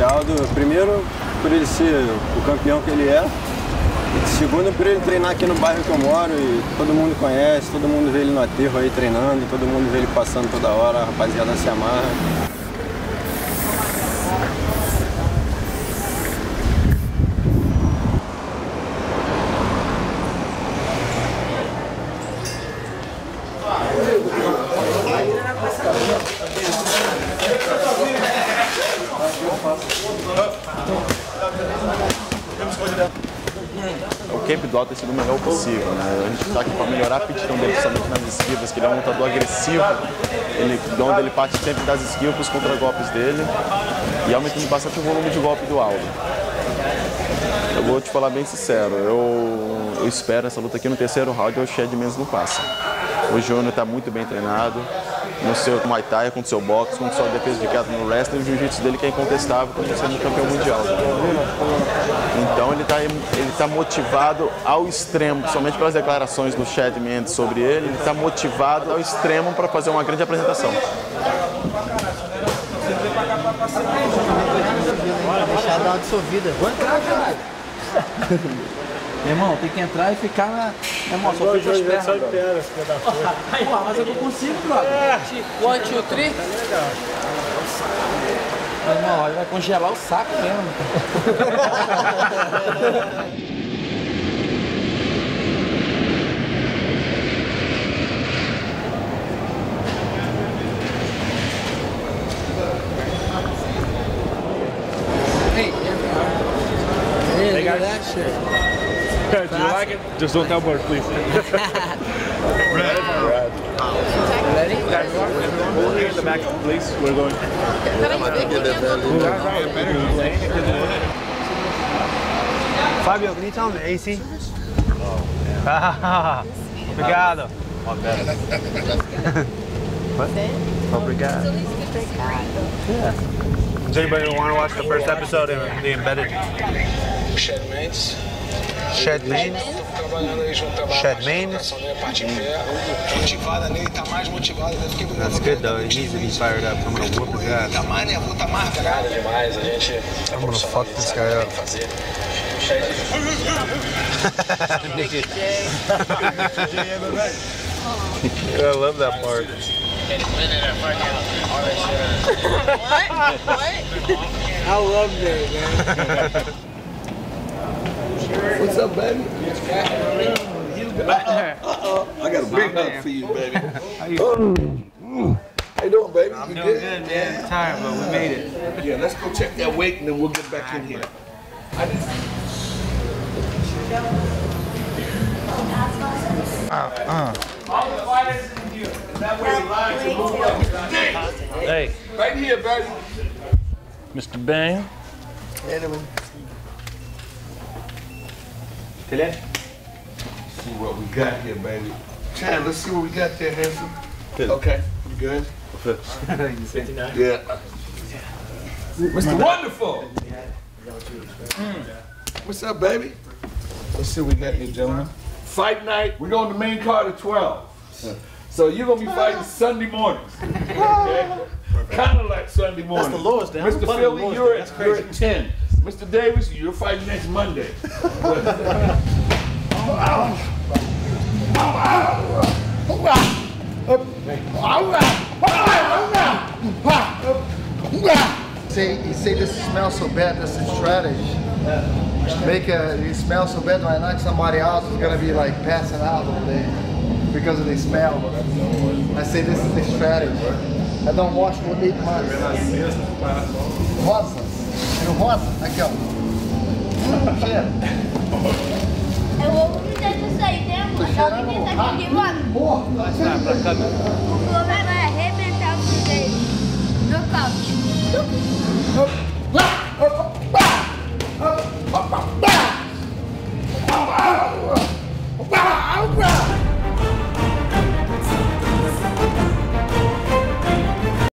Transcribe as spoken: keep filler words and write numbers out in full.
Aldo, primeiro, por ele ser o campeão que ele é. Segundo, por ele treinar aqui no bairro que eu moro e todo mundo conhece, todo mundo vê ele no aterro aí treinando, todo mundo vê ele passando toda hora, a rapaziada se amarra. O camp do Aldo tem sido o melhor possível, né? A gente está aqui para melhorar a aptidão dele, principalmente nas esquivas, que ele é um lutador agressivo, ele, de onde ele parte sempre das esquivas para os contragolpes dele e aumentando bastante o volume de golpe do Aldo. Eu vou te falar bem sincero, eu, eu espero essa luta aqui no terceiro round, o Chad Mendes não passa. O Júnior está muito bem treinado, no seu Muay Thai, com o seu boxe, com sua defesa de queda no wrestling, e o jiu-jitsu dele que é incontestável, como sendo campeão mundial. Então ele está ele tá motivado ao extremo, somente pelas declarações do Chad Mendes sobre ele, ele está motivado ao extremo para fazer uma grande apresentação. Deixar dar uma dissolvida. Vou entrar, caralho. Meu irmão, tem que entrar e ficar na... Meu irmão, só fecha as pernas. Só pernas, filha da puta. Porra, mas eu não consigo, brother. One, two, three. Meu irmão, vai congelar o saco mesmo. Hey, hey, got that shit. Do you like it? Just don't tell Bart, please. Ready? Hold here in the back, please. We're going. Fabio, can you tell him the A C? Ah, obrigado. What? Obrigado. Yeah. Does anybody want to watch the first episode of The Embedded? Chad Mendes. Chad Mendes. Chad Mendes. That's good though. He needs to be fired up. I'm gonna whoop his ass. I'm gonna fuck this guy up. I love that part. What? What? I love that, man. What's up, baby? Uh-oh. I got a big hug for you, baby. How you doing, baby? I'm you doing good, good man. I'm tired, but we made it. Yeah, let's go check that weight and then we'll get back in here. Uh, uh. All the fighters in here. Is that where you line to move up? Hey. Right here, baby. Mister Bang. See what we got here, baby. Chad, let's see what we got there, handsome. Okay, you good? fifty-nine? Yeah. Mister Wonderful! Mm. What's up, baby? Let's see what we got here, gentlemen. Fight night, we're going to the main card at twelve. So you're going to be fighting Sunday mornings. Okay? Kind of like Sunday morning. That's the lowest down. Mister Philly, you're at, you're at ten. Mister Davis, you're fighting next Monday. Say, you say this smells so bad, that's a strategy. Make a, it smells so bad right now, like somebody else is gonna be like passing out over there because of the smell. I say this is the strategy. I don't wash for eight months. Rosa. Rosa, aqui ó. Cheira. Eu vou vomitar isso aí, tem amor. Alguém tá aqui, mano. O Flamengo vai arrebentar vocês. No caldo.